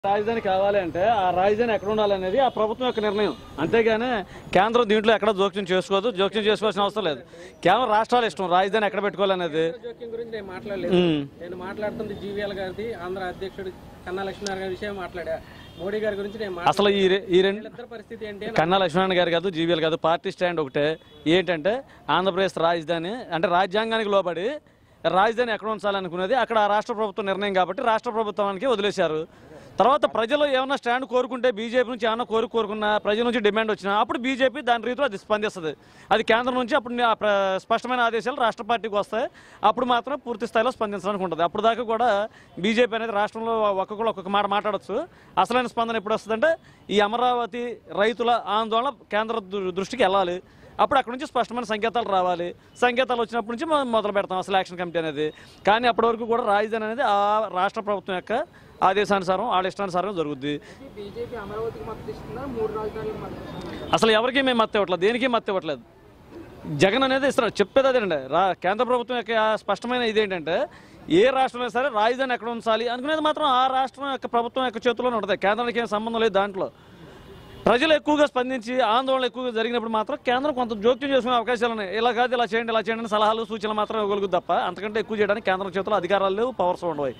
రాజధాని కావాలి అంటే ఆ రాజధాని ఎక్కడ ఉండాలనేది ఆ ప్రభుత్వం యొక్క నిర్ణయం. అంతేగాని కేంద్రం దీంట్లో ఎక్కడ జోక్యం చేసుకోవద్దు, జోక్యం చేసుకోవాల్సిన అవసరం లేదు. కేవలం రాష్ట్రాల ఇష్టం రాజధాని ఎక్కడ పెట్టుకోవాలనేది. జోక్యం గురించి నేను మాట్లాడలేదు. నేను మాట్లాడుతుంది జీవీఎల్ గారిది, ఆంధ్ర అధ్యక్షుడు కన్నా లక్ష్మీనారాయణ గారి విషయం మాట్లాడా. మోడీ గారి గురించి నేను అసలు ఈ రెండు పరిస్థితి ఏంటి? కన్నా లక్ష్మీనారాయణ గారు కాదు, జీవీఎల్ కాదు, పార్టీ స్టాండ్ ఒకటే. ఏంటంటే ఆంధ్రప్రదేశ్ రాజధాని అంటే రాజ్యాంగానికి లోబడి రాజధాని ఎక్కడ ఉంచాలనుకునేది అక్కడ రాష్ట్ర ప్రభుత్వం నిర్ణయం కాబట్టి రాష్ట్ర ప్రభుత్వానికి వదిలేశారు. తర్వాత ప్రజలు ఏమైనా స్టాండ్ కోరుకుంటే బీజేపీ నుంచి ఏమైనా కోరుకున్నా ప్రజల నుంచి డిమాండ్ వచ్చినా అప్పుడు బీజేపీ దాని రీతిలో అది స్పందిస్తుంది. అది కేంద్రం నుంచి అప్పుడు స్పష్టమైన ఆదేశాలు రాష్ట్ర పార్టీకి వస్తాయి. అప్పుడు మాత్రం పూర్తి స్థాయిలో స్పందించడానికి ఉంటుంది. అప్పుడు దాకా కూడా బీజేపీ అనేది రాష్ట్రంలో ఒక్కొక్క మాట మాట్లాడచ్చు. అసలైన స్పందన ఎప్పుడు వస్తుందంటే ఈ అమరావతి రైతుల ఆందోళన కేంద్ర దృష్టికి వెళ్ళాలి. అప్పుడు అక్కడ నుంచి స్పష్టమైన సంకేతాలు రావాలి. సంకేతాలు వచ్చినప్పటి నుంచి మొదలు పెడతాం అసలు యాక్షన్ కమిటీ అనేది. కానీ అప్పటి వరకు కూడా రాజధాని అనేది ఆ రాష్ట్ర ప్రభుత్వం యొక్క ఆదేశానుసారం వాళ్ళ ఇష్టానుసారం జరుగుద్ది. అసలు ఎవరికి మేము మత్తు ఇవ్వట్లేదు, దేనికి మత్తు ఇవ్వట్లేదు. జగన్ అనేది ఇస్తున్నారు, చెప్పేది అదేనండి. కేంద్ర ప్రభుత్వం యొక్క స్పష్టమైన ఇదేంటంటే ఏ రాష్ట్రంలో సరే రాజధాని ఎక్కడ ఉంచాలి అనుకునేది మాత్రం ఆ రాష్ట్రం యొక్క ప్రభుత్వం యొక్క చేతుల్లోనే ఉంటుంది. కేంద్రానికి ఏం సంబంధం లేదు. దాంట్లో ప్రజలు ఎక్కువగా స్పందించి ఆందోళన ఎక్కువగా జరిగినప్పుడు మాత్రం కేంద్రం కొంత జోక్యం చేసుకునే అవకాశాలు ఉన్నాయి. ఇలా కాదు ఇలా చేయండి ఇలా చేయండి సలహాలు సూచనలు మాత్రం ఇవ్వగలుగుతుంది తప్ప అంతకంటే ఎక్కువ చేయడానికి కేంద్రం చేతుల్లో అధికారాలు లేవు, పవర్స్ ఉండవు.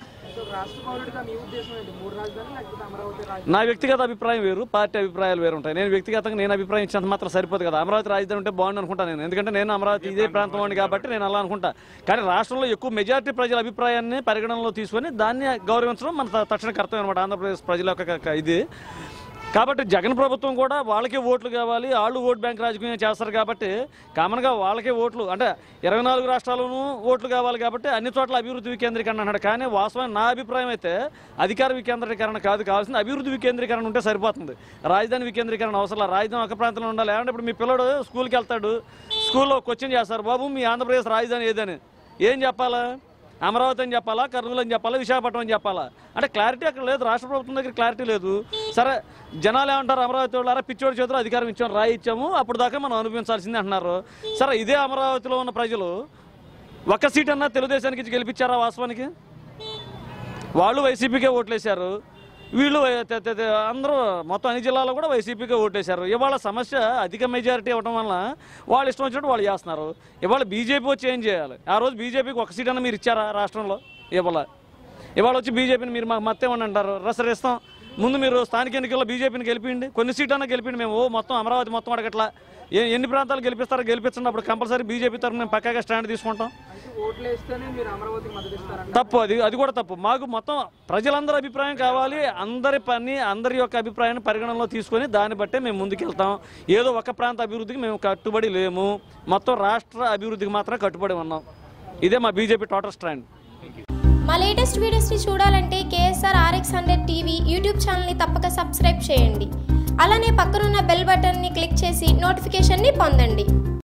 నా వ్యక్తిగత అభిప్రాయం వేరు, పార్టీ అభిప్రాయాలు వేరు ఉంటాయి. నేను వ్యక్తిగతంగా నేను అభిప్రాయం ఇచ్చినంత మాత్రం సరిపోదు కదా. అమరావతి రాజధాని ఉంటే బాగుంది అనుకుంటా నేను, ఎందుకంటే నేను అమరావతి ఇదే ప్రాంతం వాడిని కాబట్టి నేను అలా అనుకుంటా. కానీ రాష్ట్రంలో ఎక్కువ మెజారిటీ ప్రజల అభిప్రాయాన్ని పరిగణనలో తీసుకొని దాన్ని గౌరవించడం మన తక్షణ కర్తవ్యం అనమాట ఆంధ్రప్రదేశ్ ప్రజల యొక్క ఇది. కాబట్టి జగన్ ప్రభుత్వం కూడా వాళ్ళకే ఓట్లు కావాలి, వాళ్ళు ఓట్ బ్యాంక్ రాజకీయం చేస్తారు కాబట్టి కామన్గా వాళ్ళకే ఓట్లు అంటే 24 రాష్ట్రాల్లోనూ ఓట్లు కావాలి కాబట్టి అన్ని చోట్ల అభివృద్ధి వికేంద్రీకరణ అన్నాడు. కానీ వాస్తవానికి నా అభిప్రాయం అయితే అధికార వికేంద్రీకరణ కాదు, కావాల్సింది అభివృద్ధి వికేంద్రీకరణ ఉంటే సరిపోతుంది. రాజధాని వికేంద్రీకరణ అవసరం. రాజధాని ఒక ప్రాంతంలో ఉండాలి. అంటే ఇప్పుడు మీ పిల్లడు స్కూల్కి వెళ్తాడు, స్కూల్లో క్వశ్చన్ చేస్తారు, బాబు మీ ఆంధ్రప్రదేశ్ రాజధాని ఏదని. ఏం చెప్పాలా? అమరావతి అని చెప్పాలా, కర్నూలు అని చెప్పాలా, విశాఖపట్నం అని చెప్పాలా? అంటే క్లారిటీ అక్కడ లేదు. రాష్ట్ర ప్రభుత్వం దగ్గర క్లారిటీ లేదు. సరే జనాలు ఏమంటారు, అమరావతి వాళ్ళారా పిచ్చోడి చేతిలో అధికారం ఇచ్చాము, రాయి ఇచ్చాము, అప్పుడు దాకా మనం అనుభవించాల్సిందే అంటున్నారు. సరే ఇదే అమరావతిలో ఉన్న ప్రజలు ఒక్క సీట్ అన్నా తెలుగుదేశానికి గెలిపించారా? వాస్తవానికి వాళ్ళు వైసీపీకే ఓట్లేశారు, వీళ్ళు అందరూ మొత్తం అన్ని జిల్లాలో కూడా వైసీపీకే ఓటేశారు. ఇవాళ సమస్య అధిక మెజారిటీ ఇవ్వడం వల్ల వాళ్ళు ఇష్టం వచ్చినట్టు వాళ్ళు చేస్తున్నారు. ఇవాళ బీజేపీ వచ్చి ఏం చేయాలి? ఆ రోజు బీజేపీకి ఒక సీట్ అన్న మీరు ఇచ్చారా రాష్ట్రంలో? ఇవాళ వచ్చి బీజేపీని మీరు మాకు మత్తేమని అంటారు. రసరిస్తాం. ముందు మీరు స్థానిక ఎన్నికల్లో బీజేపీని గెలిపిండి, కొన్ని సీట్ అన్నా గెలిపిండి. మేము మొత్తం అమరావతి మొత్తం అడగట్లా, ఎన్ని ప్రాంతాలు గెలిపిస్తారో గెలిపించండి. అప్పుడు కంపల్సరీ బీజేపీ తరఫున మేము పక్కాగా స్టాండ్ తీసుకుంటాం. తప్పు అది కూడా తప్పు. మాకు మొత్తం ప్రజలందరి అభిప్రాయం కావాలి. అందరి యొక్క అభిప్రాయాన్ని పరిగణనలో తీసుకొని దాన్ని బట్టే మేము ముందుకెళ్తాం. ఏదో ఒక ప్రాంత అభివృద్ధికి మేము కట్టుబడి లేము, మొత్తం రాష్ట్ర అభివృద్ధికి మాత్రం కట్టుబడి ఉన్నాం. ఇదే మా బీజేపీ టోటల్ స్టాండ్. మా లేటెస్ట్ వీడియోస్ని చూడాలంటే KSR RX100 టీవీ యూట్యూబ్ ఛానల్ని తప్పక సబ్స్క్రైబ్ చేయండి. అలానే పక్కనున్న బెల్ బటన్ని క్లిక్ చేసి నోటిఫికేషన్ని పొందండి.